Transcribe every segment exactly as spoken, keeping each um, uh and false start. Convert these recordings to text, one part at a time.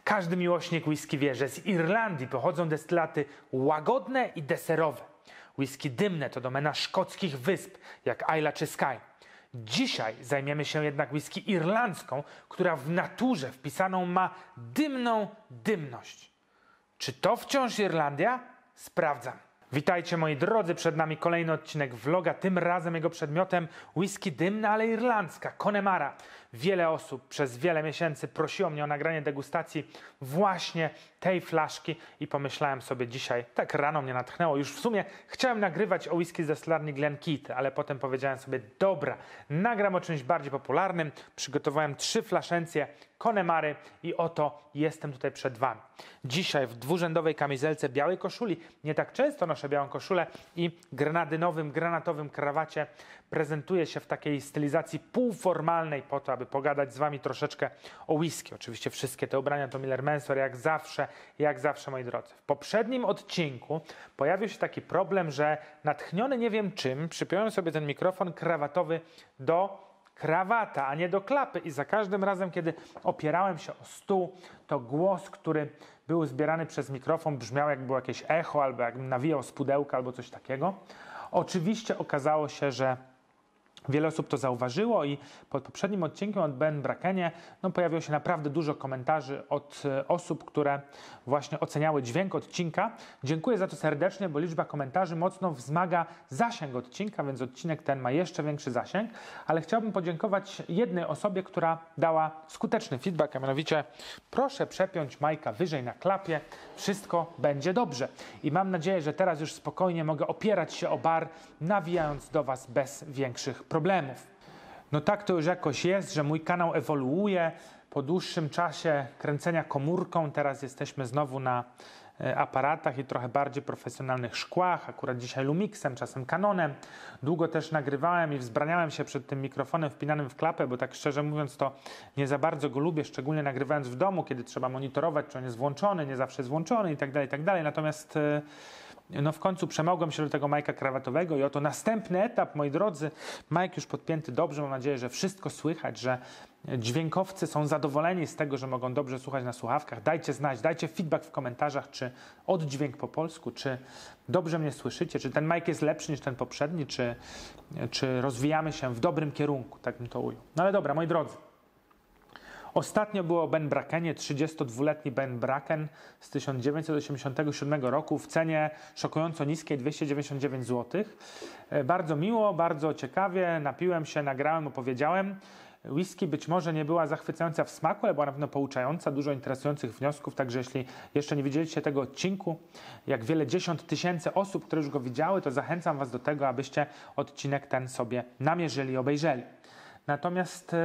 Każdy miłośnik whisky wie, że z Irlandii pochodzą destylaty łagodne i deserowe. Whisky dymne to domena szkockich wysp, jak Islay czy Skye. Dzisiaj zajmiemy się jednak whisky irlandzką, która w naturze wpisaną ma dymną dymność. Czy to wciąż Irlandia? Sprawdzam. Witajcie moi drodzy, przed nami kolejny odcinek vloga, tym razem jego przedmiotem whisky dymna, ale irlandzka, Connemara. Wiele osób przez wiele miesięcy prosiło mnie o nagranie degustacji właśnie tej flaszki i pomyślałem sobie dzisiaj, tak rano mnie natchnęło, już w sumie chciałem nagrywać o whisky z destylarni Glenkeith, ale potem powiedziałem sobie, dobra, nagram o czymś bardziej popularnym, przygotowałem trzy flaszencje Connemary i oto jestem tutaj przed wami. Dzisiaj w dwurzędowej kamizelce, białej koszuli, nie tak często noszę białą koszulę i grenadynowym, granatowym krawacie prezentuję się w takiej stylizacji półformalnej po to, aby pogadać z wami troszeczkę o whisky. Oczywiście wszystkie te ubrania to Miller Menswear, jak zawsze, jak zawsze moi drodzy. W poprzednim odcinku pojawił się taki problem, że natchniony nie wiem czym, przypiąłem sobie ten mikrofon krawatowy do krawata, a nie do klapy i za każdym razem, kiedy opierałem się o stół, to głos, który był zbierany przez mikrofon, brzmiał jak było jakieś echo, albo jakbym nawijał z pudełka, albo coś takiego. Oczywiście okazało się, że wiele osób to zauważyło i pod poprzednim odcinkiem od Ben Brakenie no, pojawiło się naprawdę dużo komentarzy od e, osób, które właśnie oceniały dźwięk odcinka. Dziękuję za to serdecznie, bo liczba komentarzy mocno wzmaga zasięg odcinka, więc odcinek ten ma jeszcze większy zasięg, ale chciałbym podziękować jednej osobie, która dała skuteczny feedback, a mianowicie proszę przepiąć Majka wyżej na klapie, wszystko będzie dobrze. I mam nadzieję, że teraz już spokojnie mogę opierać się o bar, nawijając do was bez większych problemów. problemów. No tak to już jakoś jest, że mój kanał ewoluuje po dłuższym czasie kręcenia komórką. Teraz jesteśmy znowu na e, aparatach i trochę bardziej profesjonalnych szkłach. Akurat dzisiaj Lumixem, czasem Canonem. Długo też nagrywałem i wzbraniałem się przed tym mikrofonem wpinanym w klapę, bo tak szczerze mówiąc to nie za bardzo go lubię, szczególnie nagrywając w domu, kiedy trzeba monitorować, czy on jest włączony, nie zawsze jest włączony i tak dalej, i tak dalej. Natomiast e, no w końcu przemogłem się do tego Majka krawatowego i oto następny etap, moi drodzy. Majk już podpięty dobrze, mam nadzieję, że wszystko słychać, że dźwiękowcy są zadowoleni z tego, że mogą dobrze słuchać na słuchawkach. Dajcie znać, dajcie feedback w komentarzach, czy oddźwięk po polsku, czy dobrze mnie słyszycie, czy ten Majk jest lepszy niż ten poprzedni, czy, czy rozwijamy się w dobrym kierunku, tak bym to ujął. No ale dobra, moi drodzy. Ostatnio było o Ben Brakenie, trzydziestodwuletni Ben Braken z tysiąc dziewięćset osiemdziesiątego siódmego roku w cenie szokująco niskiej dwieście dziewięćdziesiąt dziewięć złotych. Bardzo miło, bardzo ciekawie, napiłem się, nagrałem, opowiedziałem. Whisky być może nie była zachwycająca w smaku, ale była na pewno pouczająca, dużo interesujących wniosków, także jeśli jeszcze nie widzieliście tego odcinku, jak wiele dziesiąt tysięcy osób, które już go widziały, to zachęcam was do tego, abyście odcinek ten sobie namierzyli i obejrzeli. Natomiast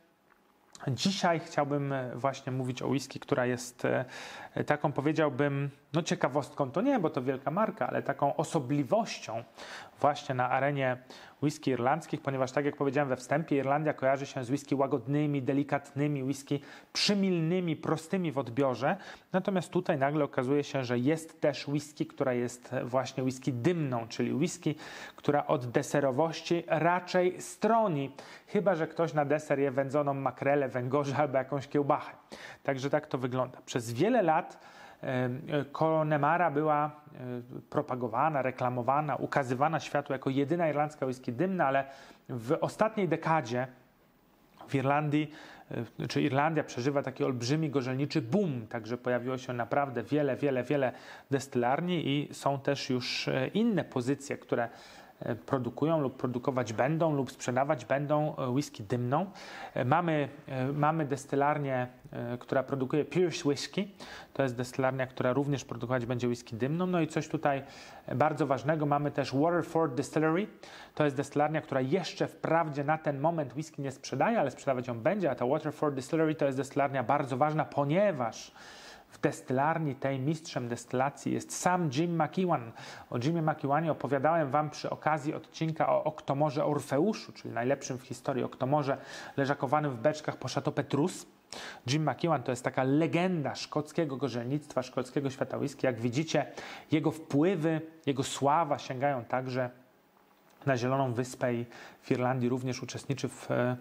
dzisiaj chciałbym właśnie mówić o whisky, która jest taką, powiedziałbym, no ciekawostką to nie, bo to wielka marka, ale taką osobliwością właśnie na arenie whisky irlandzkich, ponieważ tak jak powiedziałem we wstępie, Irlandia kojarzy się z whisky łagodnymi, delikatnymi, whisky przymilnymi, prostymi w odbiorze. Natomiast tutaj nagle okazuje się, że jest też whisky, która jest właśnie whisky dymną, czyli whisky, która od deserowości raczej stroni, chyba że ktoś na deser je wędzoną makrelę, węgorze albo jakąś kiełbachę. Także tak to wygląda. Przez wiele lat Connemara była propagowana, reklamowana, ukazywana światu jako jedyna irlandzka whisky dymna, ale w ostatniej dekadzie w Irlandii, czy Irlandia przeżywa taki olbrzymi gorzelniczy boom, także pojawiło się naprawdę wiele, wiele, wiele destylarni i są też już inne pozycje, które produkują lub produkować będą lub sprzedawać będą whisky dymną. Mamy, mamy destylarnię, która produkuje Pierce Whisky. To jest destylarnia, która również produkować będzie whisky dymną. No i coś tutaj bardzo ważnego. Mamy też Waterford Distillery. To jest destylarnia, która jeszcze wprawdzie na ten moment whisky nie sprzedaje, ale sprzedawać ją będzie. A ta Waterford Distillery to jest destylarnia bardzo ważna, ponieważ w destylarni tej mistrzem destylacji jest sam Jim McEwan. O Jimie McEwanie opowiadałem wam przy okazji odcinka o oktomorze Orfeuszu, czyli najlepszym w historii oktomorze leżakowanym w beczkach po Chateau Petrus. Jim McEwan to jest taka legenda szkockiego gorzelnictwa, szkockiego świata whisky. Jak widzicie, jego wpływy, jego sława sięgają także na Zieloną Wyspę i w Irlandii również uczestniczy w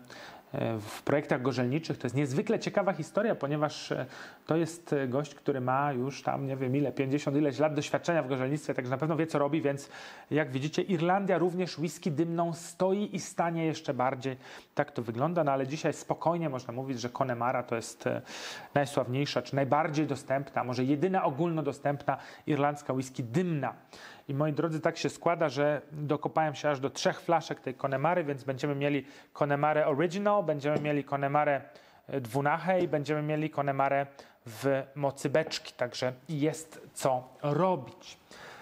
w projektach gorzelniczych. To jest niezwykle ciekawa historia, ponieważ to jest gość, który ma już tam, nie wiem ile, pięćdziesiąt ileś lat doświadczenia w gorzelnictwie, także na pewno wie, co robi, więc jak widzicie, Irlandia również whisky dymną stoi i stanie jeszcze bardziej. Tak to wygląda, no ale dzisiaj spokojnie można mówić, że Connemara to jest najsławniejsza, czy najbardziej dostępna, może jedyna ogólnodostępna irlandzka whisky dymna. I moi drodzy, tak się składa, że dokopałem się aż do trzech flaszek tej Connemary, więc będziemy mieli Connemarę Original, będziemy mieli Connemarę Dwunachę i będziemy mieli Connemarę w mocy beczki, także jest co robić.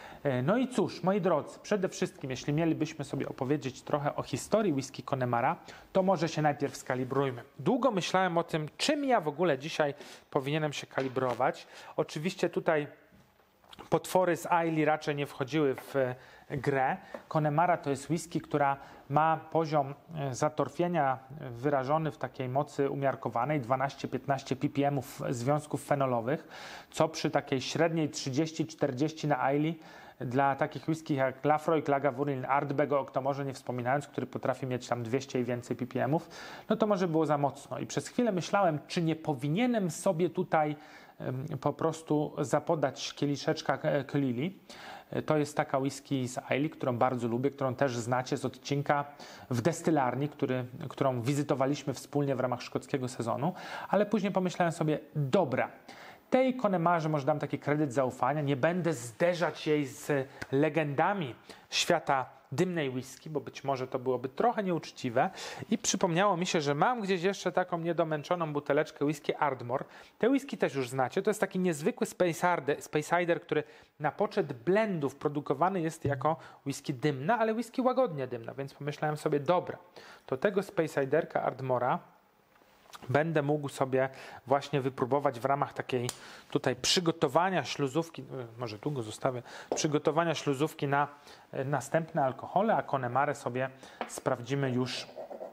No i cóż, moi drodzy, przede wszystkim, jeśli mielibyśmy sobie opowiedzieć trochę o historii whisky Connemara, to może się najpierw skalibrujmy. Długo myślałem o tym, czym ja w ogóle dzisiaj powinienem się kalibrować. Oczywiście tutaj potwory z Islay raczej nie wchodziły w grę. Connemara to jest whisky, która ma poziom zatorfienia wyrażony w takiej mocy umiarkowanej dwanaście do piętnastu ppm związków fenolowych, co przy takiej średniej trzydzieści do czterdziestu na Islay dla takich whisky jak Laphroaig, Lagavulin, Ardbeg, o Octomorze nie wspominając, który potrafi mieć tam dwieście i więcej ppm, no to może było za mocno. I przez chwilę myślałem, czy nie powinienem sobie tutaj po prostu zapodać kieliszeczka Kilili. To jest taka whisky z Islay, którą bardzo lubię, którą też znacie z odcinka w destylarni, który, którą wizytowaliśmy wspólnie w ramach szkockiego sezonu, ale później pomyślałem sobie, dobra, tej Connemarze może dam taki kredyt zaufania, nie będę zderzać jej z legendami świata dymnej whisky, bo być może to byłoby trochę nieuczciwe i przypomniało mi się, że mam gdzieś jeszcze taką niedomęczoną buteleczkę whisky Ardmore. Te whisky też już znacie, to jest taki niezwykły Space Cider, który na poczet blendów produkowany jest jako whisky dymna, ale whisky łagodnie dymna, więc pomyślałem sobie, dobra, to tego Space Ciderka Ardmora będę mógł sobie właśnie wypróbować w ramach takiej tutaj przygotowania śluzówki, może tu go zostawię, przygotowania śluzówki na następne alkohole, a Connemarę sobie sprawdzimy już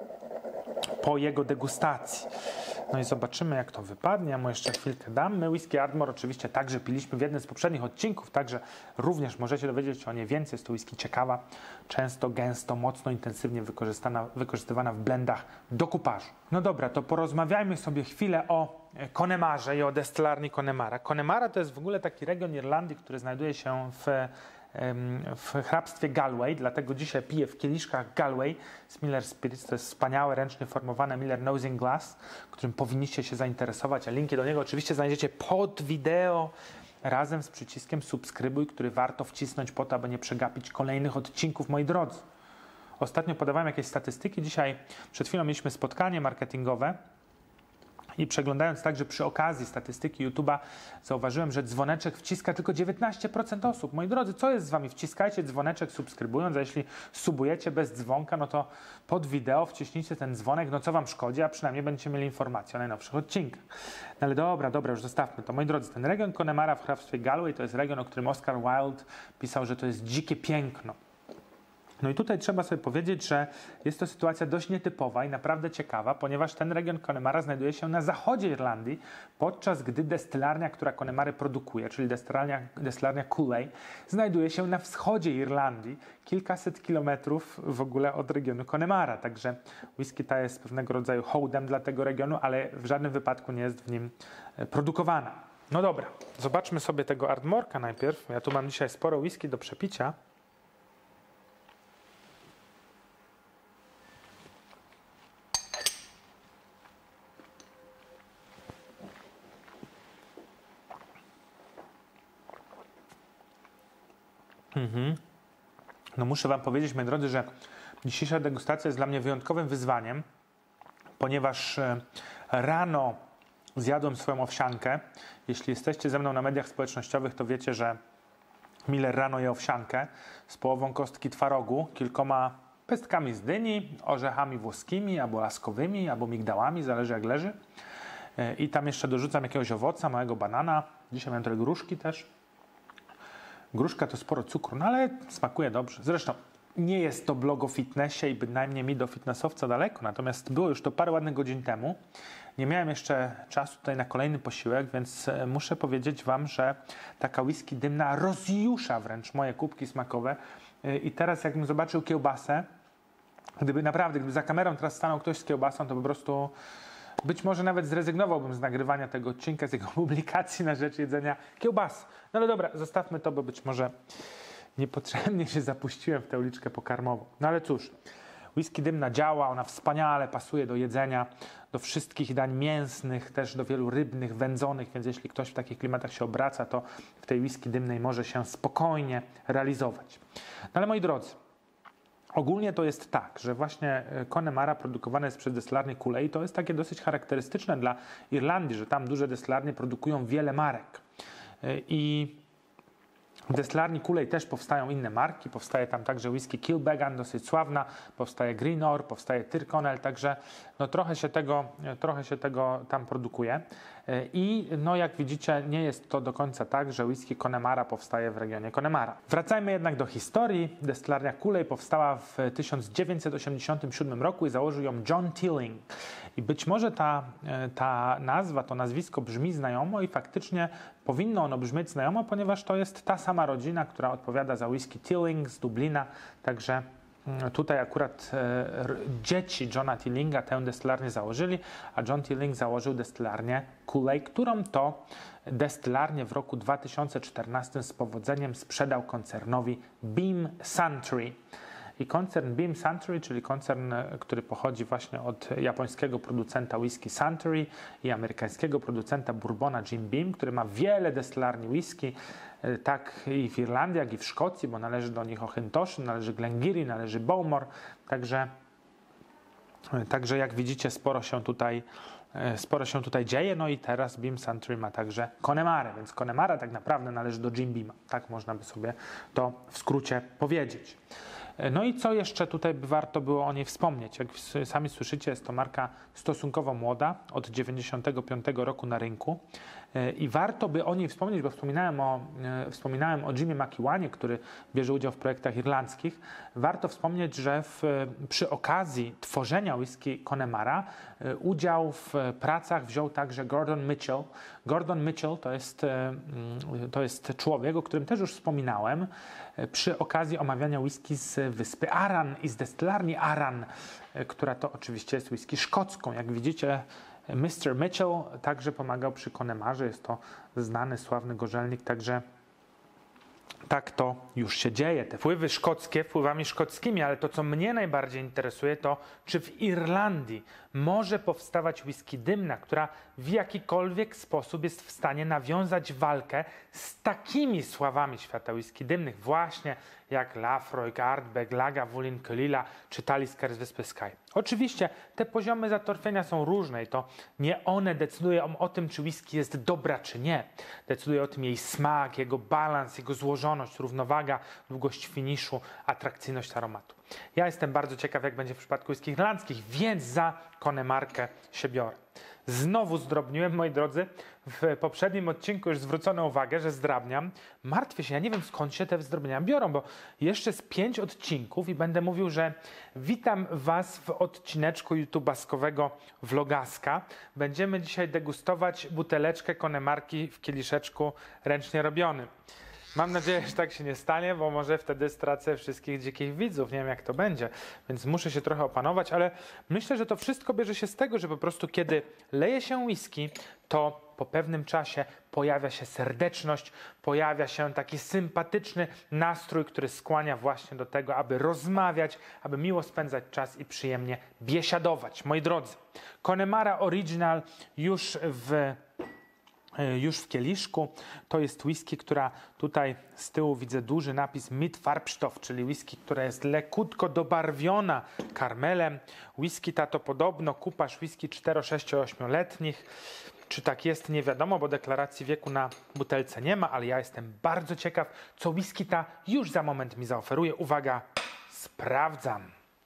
po jego degustacji. No i zobaczymy, jak to wypadnie. Ja mu jeszcze chwilkę dam. My whisky Ardmore oczywiście także piliśmy w jednym z poprzednich odcinków, także również możecie dowiedzieć się o niej więcej. Jest to whisky ciekawa, często, gęsto, mocno, intensywnie wykorzystana, wykorzystywana w blendach do kupażu. No dobra, to porozmawiajmy sobie chwilę o Connemarze i o destylarni Connemara. Connemara to jest w ogóle taki region Irlandii, który znajduje się w w hrabstwie Galway, dlatego dzisiaj piję w kieliszkach Galway z Miller Spirits. To jest wspaniałe, ręcznie formowane Miller Nosing Glass, którym powinniście się zainteresować, a linki do niego oczywiście znajdziecie pod wideo razem z przyciskiem subskrybuj, który warto wcisnąć po to, aby nie przegapić kolejnych odcinków, moi drodzy. Ostatnio podawałem jakieś statystyki, dzisiaj przed chwilą mieliśmy spotkanie marketingowe i przeglądając także przy okazji statystyki YouTube'a zauważyłem, że dzwoneczek wciska tylko dziewiętnaście procent osób. Moi drodzy, co jest z wami? Wciskajcie dzwoneczek subskrybując, a jeśli subujecie bez dzwonka, no to pod wideo wciśnijcie ten dzwonek, no co wam szkodzi, a przynajmniej będziecie mieli informacje o najnowszych odcinkach. No ale dobra, dobra, już zostawmy to. Moi drodzy, ten region Connemara w hrabstwie Galway to jest region, o którym Oscar Wilde pisał, że to jest dzikie piękno. No i tutaj trzeba sobie powiedzieć, że jest to sytuacja dość nietypowa i naprawdę ciekawa, ponieważ ten region Connemara znajduje się na zachodzie Irlandii, podczas gdy destylarnia, która Connemary produkuje, czyli destylarnia, destylarnia Cooley, znajduje się na wschodzie Irlandii, kilkaset kilometrów w ogóle od regionu Connemara. Także whisky ta jest pewnego rodzaju hołdem dla tego regionu, ale w żadnym wypadku nie jest w nim produkowana. No dobra, zobaczmy sobie tego Ardmorka najpierw. Ja tu mam dzisiaj sporo whisky do przepicia. Mhm. No muszę wam powiedzieć, moi drodzy, że dzisiejsza degustacja jest dla mnie wyjątkowym wyzwaniem, ponieważ rano zjadłem swoją owsiankę. Jeśli jesteście ze mną na mediach społecznościowych, to wiecie, że Miller rano je owsiankę z połową kostki twarogu, kilkoma pestkami z dyni, orzechami włoskimi, albo laskowymi, albo migdałami, zależy jak leży. I tam jeszcze dorzucam jakiegoś owoca, małego banana. Dzisiaj miałem trochę gruszki też. Gruszka to sporo cukru, no ale smakuje dobrze. Zresztą nie jest to blog o fitnessie i bynajmniej mi do fitnessowca daleko, natomiast było już to parę ładnych godzin temu. Nie miałem jeszcze czasu tutaj na kolejny posiłek, więc muszę powiedzieć wam, że taka whisky dymna rozjusza wręcz moje kubki smakowe. I teraz jakbym zobaczył kiełbasę Gdyby naprawdę, gdyby za kamerą teraz stanął ktoś z kiełbasą, to po prostu być może nawet zrezygnowałbym z nagrywania tego odcinka, z jego publikacji na rzecz jedzenia kiełbas. No ale dobra, zostawmy to, bo być może niepotrzebnie się zapuściłem w tę uliczkę pokarmową. No ale cóż, whisky dymna działa, ona wspaniale pasuje do jedzenia, do wszystkich dań mięsnych, też do wielu rybnych, wędzonych, więc jeśli ktoś w takich klimatach się obraca, to w tej whisky dymnej może się spokojnie realizować. No ale moi drodzy, ogólnie to jest tak, że właśnie Connemara produkowane jest przez destylarnię Cooley i to jest takie dosyć charakterystyczne dla Irlandii, że tam duże destylarnie produkują wiele marek. I w destylarni Cooley też powstają inne marki, powstaje tam także whisky Kilbeggan, dosyć sławna, powstaje Greenore, powstaje Tyrconnell, także no trochę się tego, trochę się tego tam produkuje. I no jak widzicie, nie jest to do końca tak, że whisky Connemara powstaje w regionie Connemara. Wracajmy jednak do historii. Destylarnia Cooley powstała w tysiąc dziewięćset osiemdziesiątym siódmym roku i założył ją John Tilling. I być może ta, ta nazwa, to nazwisko brzmi znajomo i faktycznie powinno ono brzmieć znajomo, ponieważ to jest ta sama rodzina, która odpowiada za whisky Tilling z Dublina, także tutaj akurat e, dzieci Johna Tillinga tę destylarnię założyli, a John Tilling założył destylarnię Cooley, którą to destylarnię w roku dwa tysiące czternastym z powodzeniem sprzedał koncernowi Beam Suntory. I koncern Beam Suntory, czyli koncern, który pochodzi właśnie od japońskiego producenta whisky Suntory i amerykańskiego producenta bourbona Jim Beam, który ma wiele destylarni whisky, tak i w Irlandii, jak i w Szkocji, bo należy do nich Auchentoshan, należy Glengarry, należy Bowmore, także, także jak widzicie sporo się tutaj Sporo się tutaj dzieje, no i teraz Beam Suntory ma także Connemarę, więc Connemara tak naprawdę należy do Jim Beama. Tak można by sobie to w skrócie powiedzieć. No i co jeszcze tutaj by warto było o niej wspomnieć? Jak sami słyszycie, jest to marka stosunkowo młoda, od dziewięćdziesiątego piątego roku na rynku i warto by o niej wspomnieć, bo wspominałem o, wspominałem o Jimie Makiwanie, który bierze udział w projektach irlandzkich. Warto wspomnieć, że w, przy okazji tworzenia whisky Connemara udział w pracach wziął także Gordon Mitchell. Gordon Mitchell to jest, to jest człowiek, o którym też już wspominałem, przy okazji omawiania whisky z wyspy Arran i z destylarni Arran, która to oczywiście jest whisky szkocką. Jak widzicie, mister Mitchell także pomagał przy Connemarze, jest to znany, sławny gorzelnik, także tak to już się dzieje. Te wpływy szkockie wpływami szkockimi, ale to, co mnie najbardziej interesuje, to czy w Irlandii może powstawać whisky dymna, która w jakikolwiek sposób jest w stanie nawiązać walkę z takimi sławami świata whisky dymnych, właśnie jak Laphroaig, Ardbeg, Lagavulin, Kölila czy Talisker z wyspy Skye. Oczywiście te poziomy zatorfienia są różne i to nie one decydują o tym, czy whisky jest dobra, czy nie. Decyduje o tym jej smak, jego balans, jego złożoność, równowaga, długość finiszu, atrakcyjność aromatu. Ja jestem bardzo ciekaw, jak będzie w przypadku whisky irlandzkich, więc za Connemarkę się biorę. Znowu zdrobniłem, moi drodzy. W poprzednim odcinku już zwrócono uwagę, że zdrabniam. Martwię się, ja nie wiem, skąd się te zdrobnienia biorą, bo jeszcze z pięć odcinków i będę mówił, że witam Was w odcineczku youtubaskowego Vlogaska. Będziemy dzisiaj degustować buteleczkę Connemarki w kieliszeczku ręcznie robionym. Mam nadzieję, że tak się nie stanie, bo może wtedy stracę wszystkich dzikich widzów. Nie wiem, jak to będzie, więc muszę się trochę opanować, ale myślę, że to wszystko bierze się z tego, że po prostu kiedy leje się whisky, to po pewnym czasie pojawia się serdeczność, pojawia się taki sympatyczny nastrój, który skłania właśnie do tego, aby rozmawiać, aby miło spędzać czas i przyjemnie biesiadować. Moi drodzy, Connemara Original już w już w kieliszku. To jest whisky, która tutaj z tyłu widzę duży napis Mit Farbstoff, czyli whisky, która jest lekutko dobarwiona karmelem. Whisky ta to podobno kupasz whisky cztero-, sześcio-, ośmioletnich. Czy tak jest, nie wiadomo, bo deklaracji wieku na butelce nie ma, ale ja jestem bardzo ciekaw, co whisky ta już za moment mi zaoferuje. Uwaga, sprawdzam.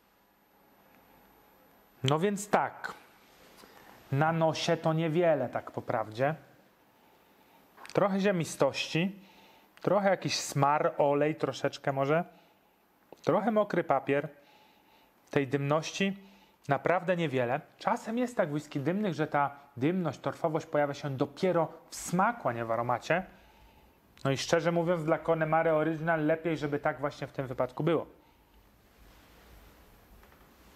No więc tak, na nosie to niewiele, tak po prawdzie. Trochę ziemistości, trochę jakiś smar, olej, troszeczkę może, trochę mokry papier, tej dymności naprawdę niewiele. Czasem jest tak w whisky dymnych, że ta dymność, torfowość pojawia się dopiero w smaku, a nie w aromacie. No i szczerze mówiąc, dla Connemary Original lepiej, żeby tak właśnie w tym wypadku było.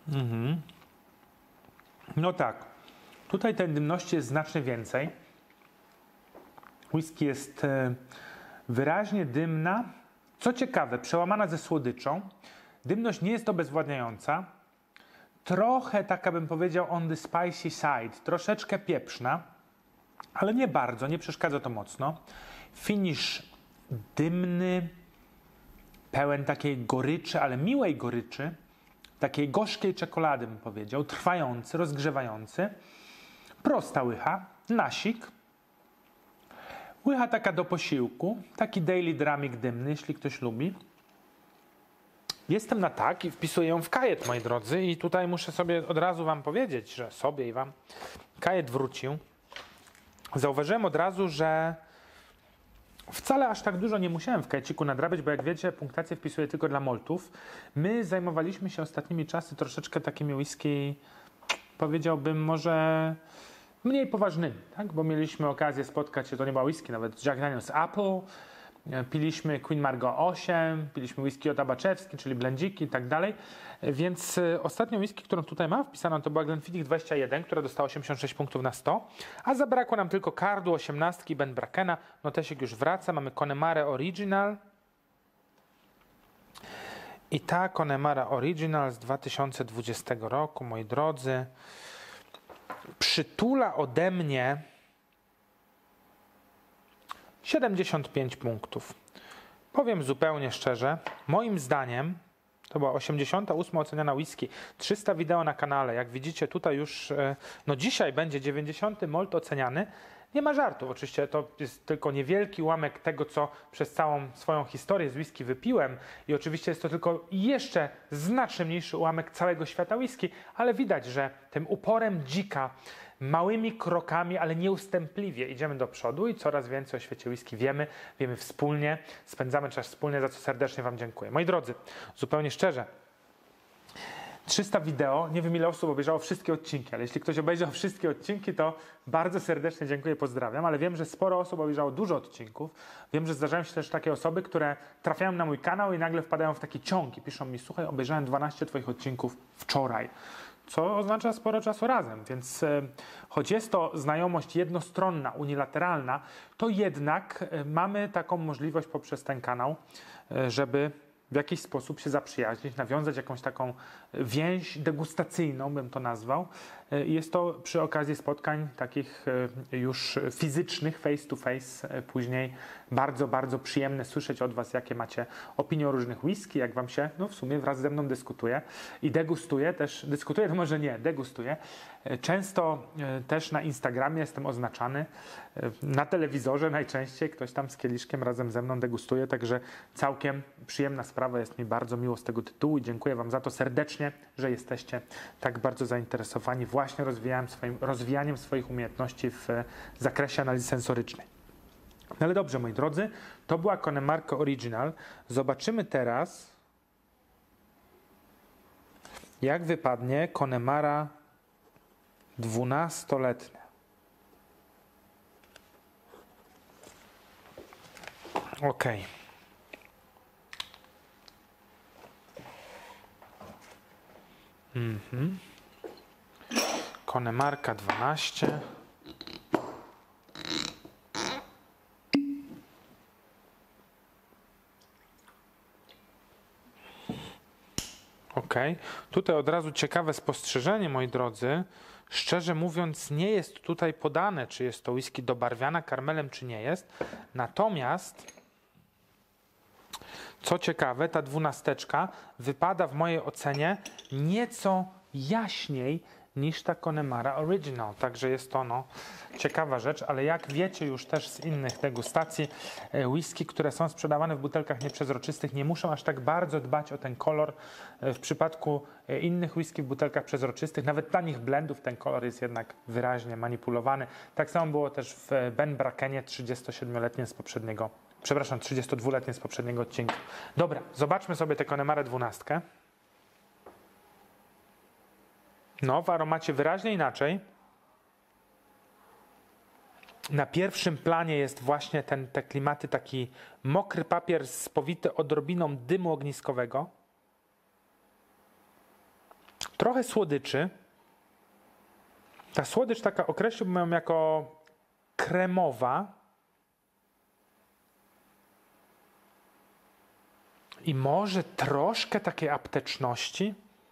Mhm. No tak, tutaj tej dymności jest znacznie więcej. Whisky jest e, wyraźnie dymna. Co ciekawe, przełamana ze słodyczą. Dymność nie jest obezwładniająca. Trochę taka, bym powiedział, on the spicy side. Troszeczkę pieprzna, ale nie bardzo, nie przeszkadza to mocno. Finish dymny, pełen takiej goryczy, ale miłej goryczy. Takiej gorzkiej czekolady, bym powiedział. Trwający, rozgrzewający. Prosta łycha, nasik. Łycha taka do posiłku, taki daily dramik dymny, jeśli ktoś lubi. Jestem na tak i wpisuję ją w kajet, moi drodzy. I tutaj muszę sobie od razu wam powiedzieć, że sobie i wam kajet wrócił. Zauważyłem od razu, że wcale aż tak dużo nie musiałem w kajeciku nadrabiać, bo jak wiecie, punktację wpisuję tylko dla maltów. My zajmowaliśmy się ostatnimi czasy troszeczkę takimi whisky, powiedziałbym może mniej poważnymi, tak? Bo mieliśmy okazję spotkać się, to nie była whisky, nawet Jack Daniel's Apple, piliśmy Queen Margot osiem, piliśmy whisky Otabaczewski, czyli blendzik i tak dalej. Więc ostatnią whisky, którą tutaj mam wpisaną, to była Glenfiddich dwadzieścia jeden, która dostała osiemdziesiąt sześć punktów na sto, a zabrakło nam tylko Cardu osiemnaście i Ben Brakena. Notesik już wraca, mamy Connemara Original. I ta Connemara Original z dwa tysiące dwudziestego roku, moi drodzy, przytula ode mnie siedemdziesiąt pięć punktów. Powiem zupełnie szczerze, moim zdaniem to była osiemdziesiąta ósma oceniana whisky, trzysta wideo na kanale. Jak widzicie tutaj już, no dzisiaj będzie dziewięćdziesiąty malt oceniany. Nie ma żartu, oczywiście to jest tylko niewielki ułamek tego, co przez całą swoją historię z whisky wypiłem i oczywiście jest to tylko jeszcze znacznie mniejszy ułamek całego świata whisky, ale widać, że tym uporem dzika, małymi krokami, ale nieustępliwie idziemy do przodu i coraz więcej o świecie whisky wiemy, wiemy wspólnie, spędzamy czas wspólnie, za co serdecznie wam dziękuję. Moi drodzy, zupełnie szczerze, trzysta wideo, nie wiem ile osób obejrzało wszystkie odcinki, ale jeśli ktoś obejrzał wszystkie odcinki, to bardzo serdecznie dziękuję, pozdrawiam, ale wiem, że sporo osób obejrzało dużo odcinków. Wiem, że zdarzają się też takie osoby, które trafiają na mój kanał i nagle wpadają w taki ciąg i piszą mi: słuchaj, obejrzałem dwanaście twoich odcinków wczoraj, co oznacza sporo czasu razem, więc e, choć jest to znajomość jednostronna, unilateralna, to jednak e, mamy taką możliwość poprzez ten kanał, e, żeby w jakiś sposób się zaprzyjaźnić, nawiązać jakąś taką więź degustacyjną, bym to nazwał. Jest to przy okazji spotkań takich już fizycznych, face to face, później bardzo, bardzo przyjemne słyszeć od was, jakie macie opinie o różnych whisky, jak wam się, no w sumie wraz ze mną dyskutuje i degustuje też, dyskutuje to może nie, degustuje. Często też na Instagramie jestem oznaczany, na telewizorze najczęściej ktoś tam z kieliszkiem razem ze mną degustuje, także całkiem przyjemna sprawa, jest mi bardzo miło z tego tytułu i dziękuję wam za to serdecznie, że jesteście tak bardzo zainteresowani właśnie rozwijaniem, swoim, rozwijaniem swoich umiejętności w zakresie analizy sensorycznej. No ale dobrze, moi drodzy, to była Connemara Original. Zobaczymy teraz, jak wypadnie Connemara dwunastoletnia. Ok. Mhm. Connemara dwanaście. Ok. Tutaj od razu ciekawe spostrzeżenie, moi drodzy. Szczerze mówiąc, nie jest tutaj podane, czy jest to whisky dobarwiana karmelem, czy nie jest. Natomiast, co ciekawe, ta dwunasteczka wypada w mojej ocenie nieco jaśniej niż ta Connemara Original. Także jest to no, ciekawa rzecz, ale jak wiecie już też z innych degustacji, whisky, które są sprzedawane w butelkach nieprzezroczystych, nie muszą aż tak bardzo dbać o ten kolor. W przypadku innych whisky w butelkach przezroczystych, nawet tanich blendów, ten kolor jest jednak wyraźnie manipulowany. Tak samo było też w Ben Brakenie trzydziestosiedmioletnim z poprzedniego, przepraszam, trzydziestodwuletnim z poprzedniego odcinka. Dobra, zobaczmy sobie tę Connemarę dwunastkę. No, w aromacie wyraźnie inaczej. Na pierwszym planie jest właśnie ten, te klimaty, taki mokry papier spowity odrobiną dymu ogniskowego. trochę słodyczy. Ta słodycz taka określiłbym ją jako kremowa i może troszkę takiej apteczności,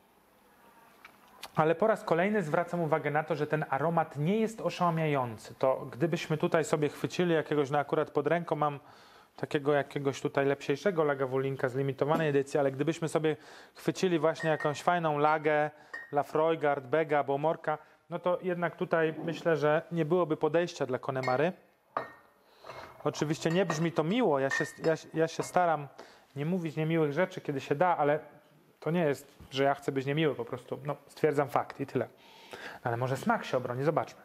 ale po raz kolejny zwracam uwagę na to, że ten aromat nie jest oszałamiający. To gdybyśmy tutaj sobie chwycili jakiegoś, no akurat pod ręką mam takiego jakiegoś tutaj lepsiejszego Lagavulina z limitowanej edycji, ale gdybyśmy sobie chwycili właśnie jakąś fajną Lagę, Lafroigard, Bega, Beaumorka, no to jednak tutaj myślę, że nie byłoby podejścia dla Connemary. Oczywiście nie brzmi to miło, ja się, ja, ja się staram nie mówić niemiłych rzeczy, kiedy się da, ale to nie jest, że ja chcę być niemiły, po prostu no, stwierdzam fakt i tyle. Ale może smak się obroni, zobaczmy.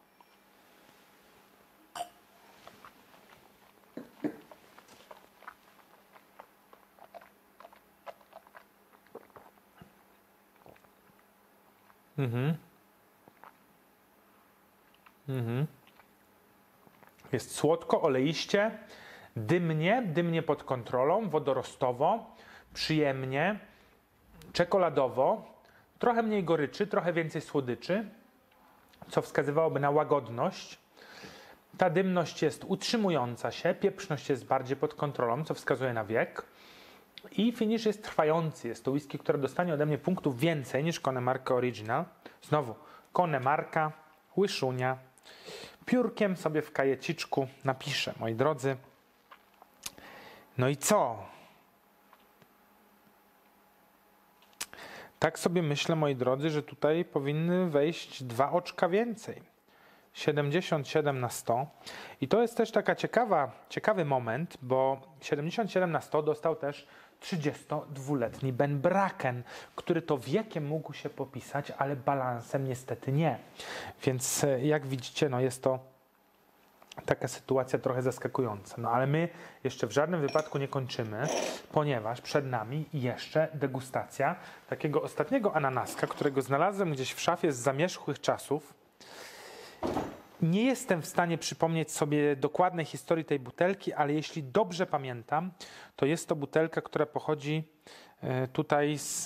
Mhm. Mhm. Jest słodko, oleiście, dymnie, dymnie pod kontrolą, wodorostowo, przyjemnie, czekoladowo, trochę mniej goryczy, trochę więcej słodyczy, co wskazywałoby na łagodność. Ta dymność jest utrzymująca się, pieprzność jest bardziej pod kontrolą, co wskazuje na wiek. I finish jest trwający. Jest to whisky, które dostanie ode mnie punktów więcej niż Connemara Original. Znowu, Connemara, Łyszunia. Piórkiem sobie w kajeciczku napiszę, moi drodzy. No i co? Tak sobie myślę, moi drodzy, że tutaj powinny wejść dwa oczka więcej. siedemdziesiąt siedem na sto. I to jest też taka ciekawa, ciekawy moment, bo siedemdziesiąt siedem na sto dostał też trzydziestodwuletni Ben Braken, który to wiekiem mógł się popisać, ale balansem niestety nie. Więc jak widzicie, no jest to taka sytuacja trochę zaskakująca. No ale my jeszcze w żadnym wypadku nie kończymy, ponieważ przed nami jeszcze degustacja takiego ostatniego ananaska, którego znalazłem gdzieś w szafie z zamierzchłych czasów. Nie jestem w stanie przypomnieć sobie dokładnej historii tej butelki, ale jeśli dobrze pamiętam, to jest to butelka, która pochodzi tutaj z,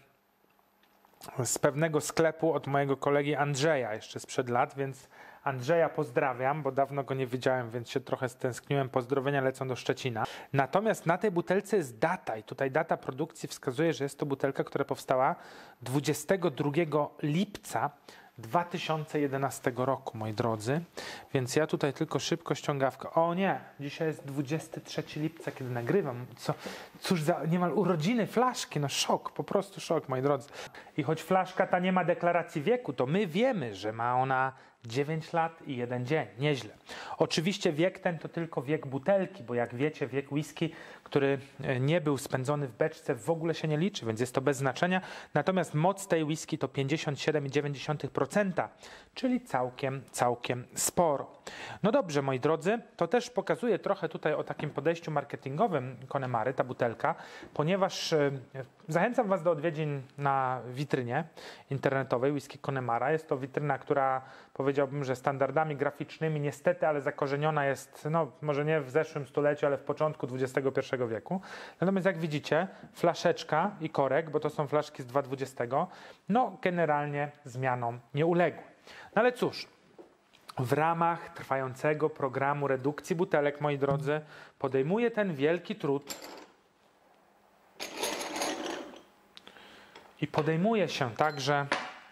z pewnego sklepu od mojego kolegi Andrzeja jeszcze sprzed lat, więc Andrzeja pozdrawiam, bo dawno go nie widziałem, więc się trochę stęskniłem. Pozdrowienia lecą do Szczecina. Natomiast na tej butelce jest data i tutaj data produkcji wskazuje, że jest to butelka, która powstała dwudziestego drugiego lipca dwa tysiące jedenastego roku, moi drodzy. Więc ja tutaj tylko szybko ściągawkę. O nie, dzisiaj jest dwudziestego trzeciego lipca, kiedy nagrywam. Co, cóż za niemal urodziny flaszki. No szok, po prostu szok, moi drodzy. I choć flaszka ta nie ma deklaracji wieku, to my wiemy, że ma ona dziewięć lat i jeden dzień. Nieźle. Oczywiście wiek ten to tylko wiek butelki, bo jak wiecie, wiek whisky, który nie był spędzony w beczce, w ogóle się nie liczy, więc jest to bez znaczenia. Natomiast moc tej whisky to pięćdziesiąt siedem przecinek dziewięć procent, czyli całkiem, całkiem sporo. No dobrze, moi drodzy, to też pokazuje trochę tutaj o takim podejściu marketingowym Connemary, ta butelka, ponieważ e, zachęcam Was do odwiedzin na witrynie internetowej Whisky Connemara. Jest to witryna, która powiedziałbym, że standardami graficznymi niestety, ale zakorzeniona jest, no może nie w zeszłym stuleciu, ale w początku dwudziestego pierwszego wieku. Natomiast jak widzicie, flaszeczka i korek, bo to są flaszki z dwa tysiące dwudziestego, no generalnie zmianom nie uległy. No ale cóż, w ramach trwającego programu redukcji butelek, moi drodzy, podejmuję ten wielki trud i podejmuję się także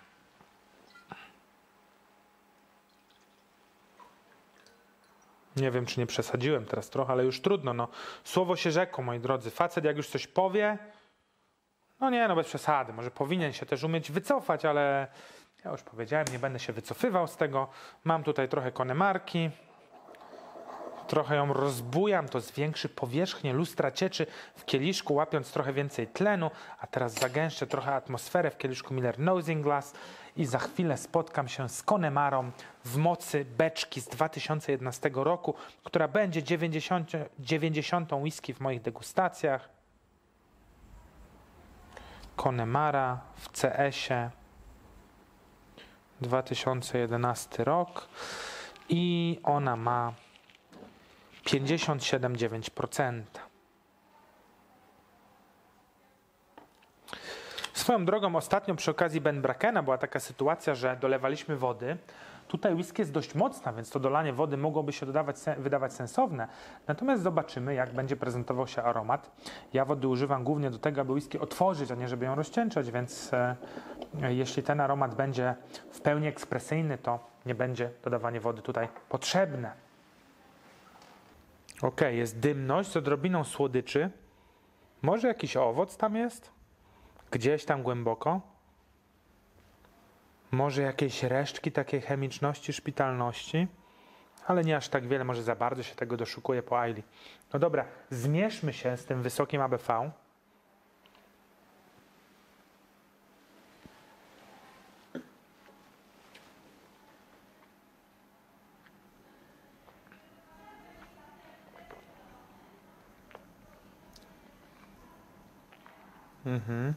nie wiem, czy nie przesadziłem teraz trochę, ale już trudno. No. Słowo się rzekło, moi drodzy. Facet jak już coś powie, no nie, no bez przesady. Może powinien się też umieć wycofać, ale ja już powiedziałem, nie będę się wycofywał z tego. Mam tutaj trochę Connemarki. Trochę ją rozbujam, to zwiększy powierzchnię lustra cieczy w kieliszku, łapiąc trochę więcej tlenu, a teraz zagęszczę trochę atmosferę w kieliszku Miller Nosing Glass i za chwilę spotkam się z Connemarą w mocy beczki z dwa tysiące jedenastego roku, która będzie dziewięćdziesiątą whisky w moich degustacjach. Connemara w C S-ie, dwa tysiące jedenasty rok i ona ma pięćdziesiąt siedem przecinek dziewięć procent. Swoją drogą ostatnio przy okazji Ben Brakena była taka sytuacja, że dolewaliśmy wody. Tutaj whisky jest dość mocna, więc to dolanie wody mogłoby się dodawać, wydawać sensowne. Natomiast zobaczymy, jak będzie prezentował się aromat. Ja wody używam głównie do tego, aby whisky otworzyć, a nie żeby ją rozcieńczać, więc e, jeśli ten aromat będzie w pełni ekspresyjny, to nie będzie dodawanie wody tutaj potrzebne. Ok, jest dymność z odrobiną słodyczy. Może jakiś owoc tam jest? Gdzieś tam głęboko? Może jakieś resztki takiej chemiczności, szpitalności? Ale nie aż tak wiele, może za bardzo się tego doszukuje po Aili. No dobra, zmierzmy się z tym wysokim A B V. Mhm.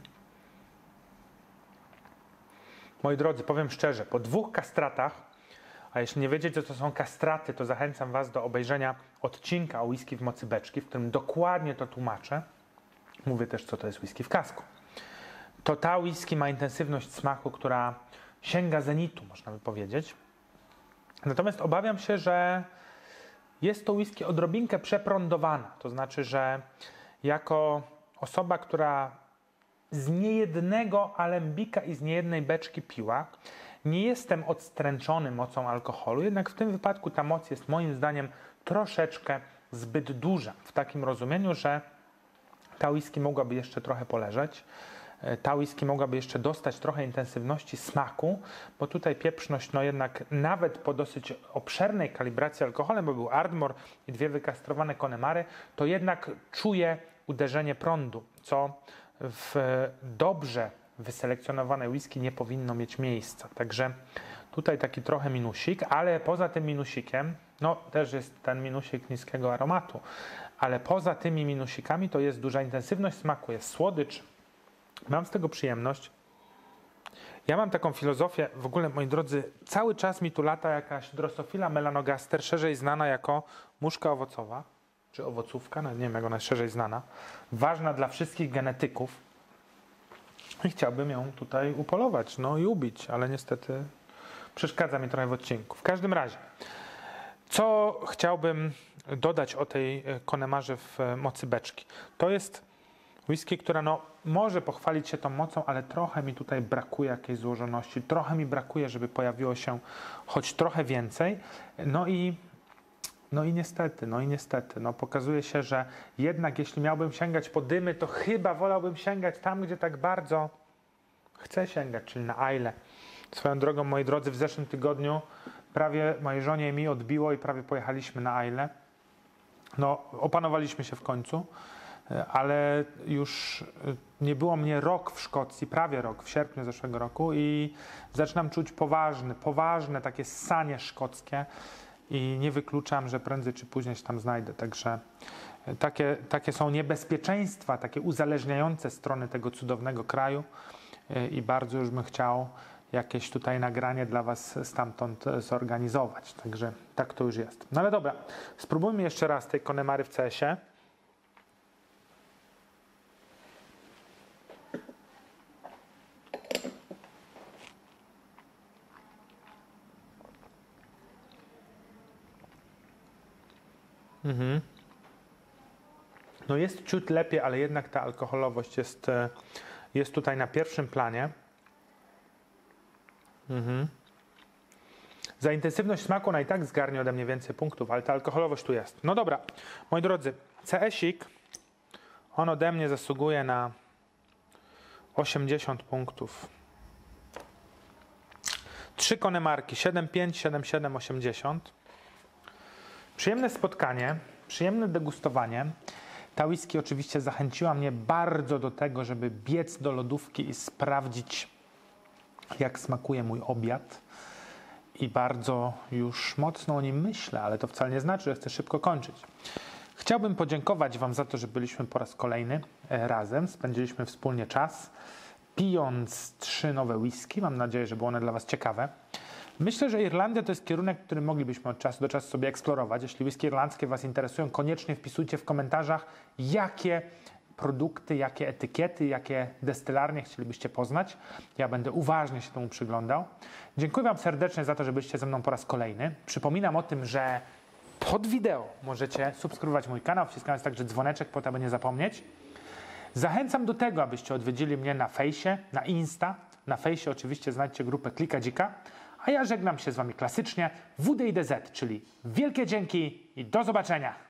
Moi drodzy, powiem szczerze, po dwóch kastratach, a jeśli nie wiecie, co to są kastraty, to zachęcam Was do obejrzenia odcinka o whisky w mocy beczki, w którym dokładnie to tłumaczę. Mówię też, co to jest whisky w kasku. To ta whisky ma intensywność smaku, która sięga zenitu, można by powiedzieć. Natomiast obawiam się, że jest to whisky odrobinkę przeprądowana. To znaczy, że jako osoba, która z niejednego alembika i z niejednej beczki piła, nie jestem odstręczony mocą alkoholu, jednak w tym wypadku ta moc jest moim zdaniem troszeczkę zbyt duża. W takim rozumieniu, że ta whisky mogłaby jeszcze trochę poleżeć, ta whisky mogłaby jeszcze dostać trochę intensywności smaku, bo tutaj pieprzność, no jednak nawet po dosyć obszernej kalibracji alkoholem, bo był Ardmore i dwie wykastrowane Connemary, to jednak czuję uderzenie prądu, co w dobrze wyselekcjonowane whisky nie powinno mieć miejsca. Także tutaj taki trochę minusik, ale poza tym minusikiem, no też jest ten minusik niskiego aromatu, ale poza tymi minusikami to jest duża intensywność smaku, jest słodycz. Mam z tego przyjemność. Ja mam taką filozofię, w ogóle moi drodzy, cały czas mi tu lata jakaś Drosophila melanogaster, szerzej znana jako muszka owocowa, czy owocówka, no nie wiem jak ona jest szerzej znana, ważna dla wszystkich genetyków i chciałbym ją tutaj upolować, no i ubić, ale niestety przeszkadza mi trochę w odcinku. W każdym razie, co chciałbym dodać o tej Connemarze w mocy beczki? To jest whisky, która no, może pochwalić się tą mocą, ale trochę mi tutaj brakuje jakiejś złożoności, trochę mi brakuje, żeby pojawiło się choć trochę więcej, no i No i niestety, no i niestety, no pokazuje się, że jednak jeśli miałbym sięgać po dymy, to chyba wolałbym sięgać tam, gdzie tak bardzo chcę sięgać, czyli na Ailę. Swoją drogą, moi drodzy, w zeszłym tygodniu prawie mojej żonie i mi odbiło i prawie pojechaliśmy na Ailę. No, opanowaliśmy się w końcu, ale już nie było mnie rok w Szkocji, prawie rok, w sierpniu zeszłego roku i zaczynam czuć poważne, poważne takie ssanie szkockie. I nie wykluczam, że prędzej czy później się tam znajdę. Także takie, takie są niebezpieczeństwa, takie uzależniające strony tego cudownego kraju i bardzo już bym chciał jakieś tutaj nagranie dla Was stamtąd zorganizować. Także tak to już jest. No ale dobra, spróbujmy jeszcze raz tej Connemary w C S ie. Mhm. No jest ciut lepiej, ale jednak ta alkoholowość jest, jest tutaj na pierwszym planie. Mhm. Za intensywność smaku ona i tak zgarnie ode mnie więcej punktów, ale ta alkoholowość tu jest. No dobra, moi drodzy, C S ik, on ode mnie zasługuje na osiemdziesiąt punktów. Trzy Connemarki, siedem pięć, siedem siedem, osiemdziesiąt. Przyjemne spotkanie, przyjemne degustowanie. Ta whisky oczywiście zachęciła mnie bardzo do tego, żeby biec do lodówki i sprawdzić, jak smakuje mój obiad. I bardzo już mocno o nim myślę, ale to wcale nie znaczy, że chcę szybko kończyć. Chciałbym podziękować Wam za to, że byliśmy po raz kolejny razem. Spędziliśmy wspólnie czas, pijąc trzy nowe whisky. Mam nadzieję, że były one dla Was ciekawe. Myślę, że Irlandia to jest kierunek, który moglibyśmy od czasu do czasu sobie eksplorować. Jeśli whisky irlandzkie Was interesują, koniecznie wpisujcie w komentarzach, jakie produkty, jakie etykiety, jakie destylarnie chcielibyście poznać. Ja będę uważnie się temu przyglądał. Dziękuję Wam serdecznie za to, że byliście ze mną po raz kolejny. Przypominam o tym, że pod wideo możecie subskrybować mój kanał, wciskając także dzwoneczek, po to, aby nie zapomnieć. Zachęcam do tego, abyście odwiedzili mnie na fejsie, na Insta. Na fejsie oczywiście znajdźcie grupę Klika Dzika. A ja żegnam się z Wami klasycznie W D I D Z, czyli wielkie dzięki i do zobaczenia!